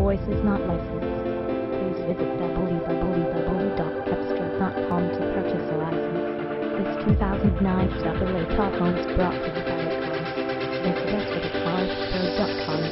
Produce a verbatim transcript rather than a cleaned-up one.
voice is not licensed. Please visit w w w dot cepstral dot com to purchase a license. This two thousand nine Chevrolet Tahoe is brought to you by a car. Visit us at a car pro dot com.